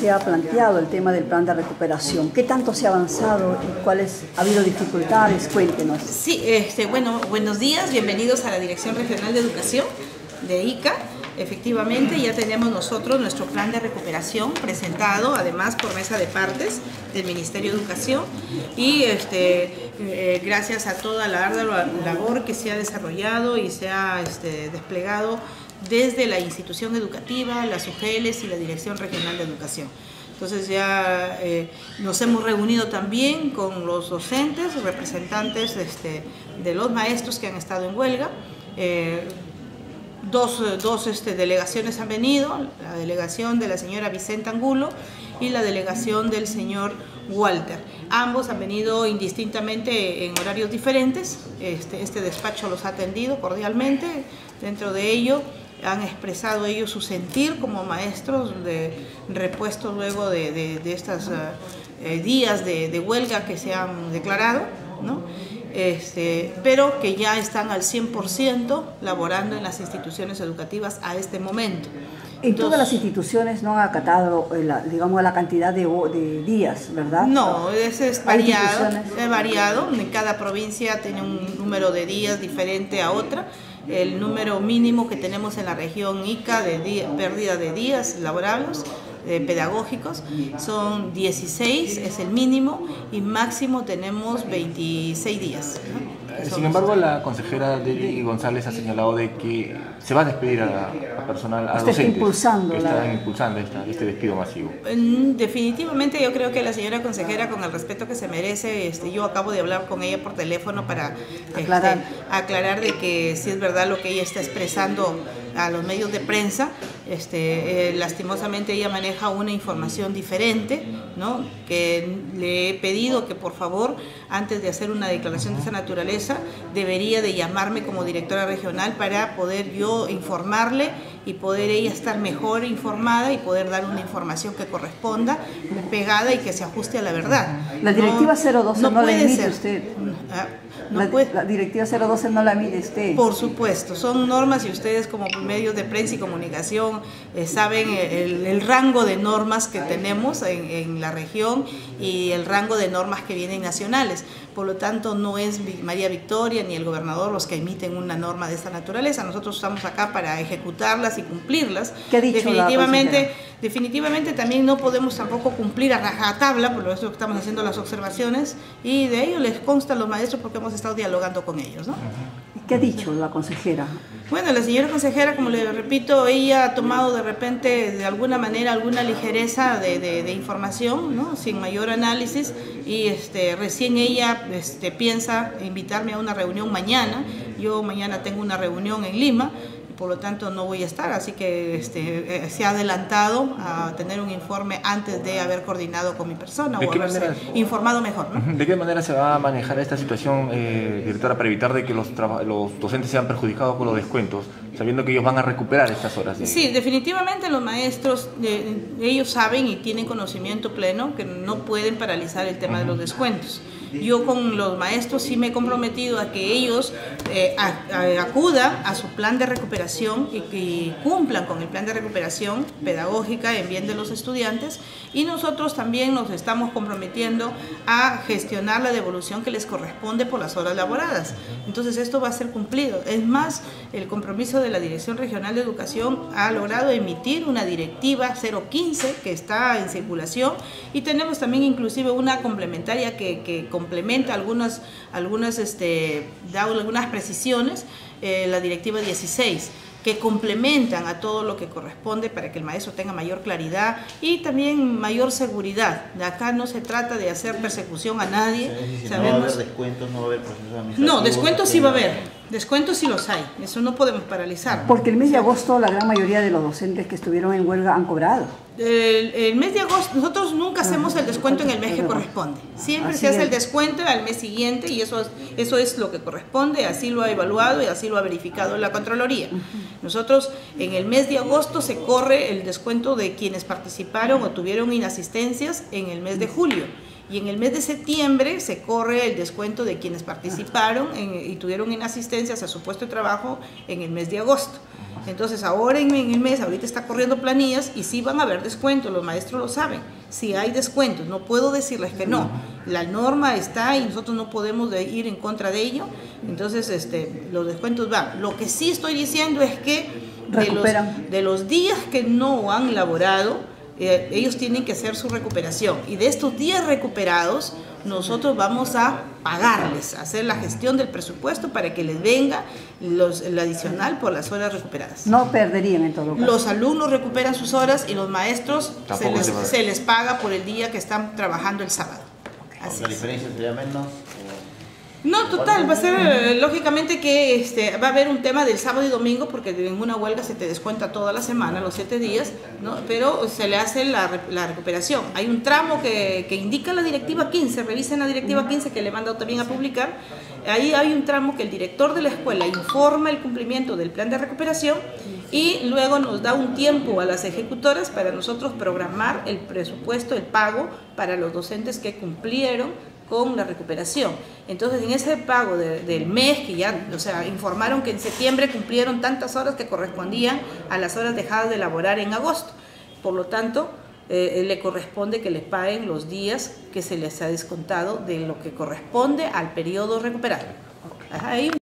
se ha planteado el tema del plan de recuperación. ¿Qué tanto se ha avanzado y cuáles ha habido dificultades? Cuéntenos. Sí, bueno, buenos días, bienvenidos a la Dirección Regional de Educación de Ica. Efectivamente, ya tenemos nosotros nuestro plan de recuperación presentado, además por mesa de partes del Ministerio de Educación, y gracias a toda la ardua labor que se ha desarrollado y se ha desplegado desde la institución educativa, las UGELs y la Dirección Regional de Educación. Entonces ya nos hemos reunido también con los docentes, representantes de los maestros que han estado en huelga. Dos delegaciones han venido, la delegación de la señora Vicenta Angulo y la delegación del señor Walter. Ambos han venido indistintamente en horarios diferentes. Este despacho los ha atendido cordialmente. Dentro de ello han expresado ellos su sentir como maestros repuestos luego de estos días de huelga que se han declarado, ¿no? Pero que ya están al 100% laborando en las instituciones educativas a este momento. En todas las instituciones no han acatado, digamos, la cantidad de días, ¿verdad? No, es variado. En cada provincia tiene un número de días diferente a otra. El número mínimo que tenemos en la región Ica de pérdida de días laborables pedagógicos son 16, es el mínimo, y máximo tenemos 26 días, ¿no? Sin embargo, la consejera Deli González ha señalado de que se va a despedir a personal, a docentes que están impulsando este despido masivo. Definitivamente yo creo que la señora consejera, con el respeto que se merece, yo acabo de hablar con ella por teléfono para aclarar de que si es verdad lo que ella está expresando a los medios de prensa. Lastimosamente ella maneja una información diferente, ¿no? Que le he pedido que por favor, antes de hacer una declaración de esa naturaleza, debería de llamarme como directora regional para poder yo informarle y poder ella estar mejor informada y poder dar una información que corresponda, pegada y que se ajuste a la verdad. La directiva 012 no la emite usted. La directiva 012 no la emite usted. Por supuesto, son normas y ustedes como medios de prensa y comunicación saben el rango de normas que tenemos en la región y el rango de normas que vienen nacionales. Por lo tanto, no es María Victoria ni el gobernador los que emiten una norma de esta naturaleza. Nosotros estamos acá para ejecutarlas y cumplirlas. ¿Qué ha dicho definitivamente también no podemos tampoco cumplir a rajatabla, por eso estamos haciendo las observaciones, y de ello les consta a los maestros porque hemos estado dialogando con ellos, ¿no? ¿Qué ha dicho la consejera? Bueno, la señora consejera, como le repito, ella ha tomado de repente, de alguna manera, alguna ligereza de información, ¿no? Sin mayor análisis, y recién ella piensa invitarme a una reunión mañana. Yo mañana tengo una reunión en Lima, por lo tanto no voy a estar, así que se ha adelantado a tener un informe antes de haber coordinado con mi persona o haberse informado mejor, ¿no? ¿De qué manera se va a manejar esta situación, directora, para evitar de que los docentes sean perjudicados por los descuentos, sabiendo que ellos van a recuperar estas horas? Sí, definitivamente los maestros, ellos saben y tienen conocimiento pleno que no pueden paralizar el tema de los descuentos. Yo con los maestros sí me he comprometido a que ellos acudan a su plan de recuperación y que cumplan con el plan de recuperación pedagógica en bien de los estudiantes, y nosotros también nos estamos comprometiendo a gestionar la devolución que les corresponde por las horas laboradas. Entonces esto va a ser cumplido. Es más, el compromiso de la Dirección Regional de Educación ha logrado emitir una directiva 015 que está en circulación, y tenemos también inclusive una complementaria que complementa da algunas precisiones, la directiva 16, que complementan a todo lo que corresponde para que el maestro tenga mayor claridad y también mayor seguridad. De acá no se trata de hacer persecución a nadie. Si no va a haber descuentos, no va a haber procesos administrativos. No, descuentos sí va a haber. Descuentos sí los hay, eso no podemos paralizar. Porque el mes de agosto la gran mayoría de los docentes que estuvieron en huelga han cobrado. El mes de agosto, nosotros nunca hacemos el descuento en el mes que corresponde. Siempre se hace el descuento al mes siguiente, y eso es lo que corresponde, así lo ha evaluado y así lo ha verificado la Contraloría. Nosotros en el mes de agosto se corre el descuento de quienes participaron o tuvieron inasistencias en el mes de julio. Y en el mes de septiembre se corre el descuento de quienes participaron y tuvieron inasistencias a su puesto de trabajo en el mes de agosto. Entonces ahora en el mes, ahorita está corriendo planillas y sí van a haber descuentos, los maestros lo saben. Si hay descuentos, no puedo decirles que no. La norma está y nosotros no podemos ir en contra de ello. Entonces los descuentos van. Lo que sí estoy diciendo es que de los días que no han laborado, ellos tienen que hacer su recuperación. Y de estos días recuperados, nosotros vamos a pagarles, a hacer la gestión del presupuesto para que les venga el adicional por las horas recuperadas. No perderían en todo caso. Los alumnos recuperan sus horas y los maestros se les paga por el día que están trabajando el sábado. Así ¿la diferencia sería menos? No, total, va a ser lógicamente que va a haber un tema del sábado y domingo porque en una huelga se te descuenta toda la semana, los 7 días, ¿no? Pero se le hace la recuperación. Hay un tramo que indica la directiva 15, revisen la directiva 15 que le he mandado también a publicar. Ahí hay un tramo que el director de la escuela informa el cumplimiento del plan de recuperación y luego nos da un tiempo a las ejecutoras para nosotros programar el presupuesto, el pago para los docentes que cumplieron con la recuperación. Entonces, en ese pago del mes, que ya, o sea, informaron que en septiembre cumplieron tantas horas que correspondían a las horas dejadas de laborar en agosto. Por lo tanto, le corresponde que les paguen los días que se les ha descontado de lo que corresponde al periodo recuperado. Ajá, ahí